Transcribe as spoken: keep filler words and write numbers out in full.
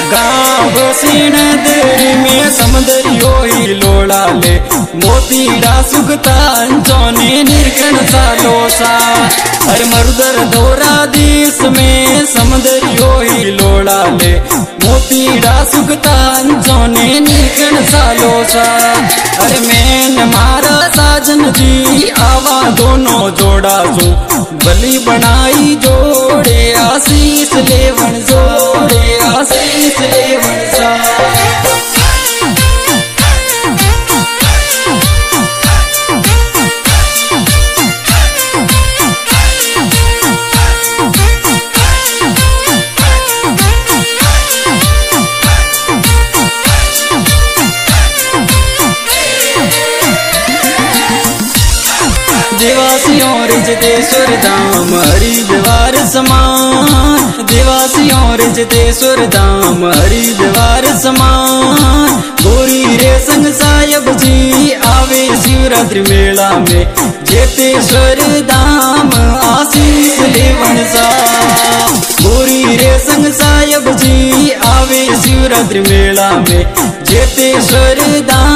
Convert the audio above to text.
गाँव सीण देरी में समदरियो ही लोड़ा ले मोतीड़ा सुगता चौने निर्कण सालो सा। अरे मरुदर धोरा देश में समदरियो ही लोड़ा ले मोतीड़ा सुगता चौने निर्कण सालो सा। अरे मैन मारा साजन जी आवा दोनों जोड़ा जो बलि बनाई जोड़े आशीष लेवन जोड़े आशीष लेवन सा। देवासियों रिजतेश्वर धाम हरिद्वार समान। देवासियों रिजतेश्वर धाम हरिद्वार समान। गोरी रे संग साहेब जी आवे शिवरात्रि मेला में जेतेश्वर धाम आशीष लेवन सा। गोरी रे संग साहेब जी आवे शिवरात्रि मेला में जेतेश्वर धाम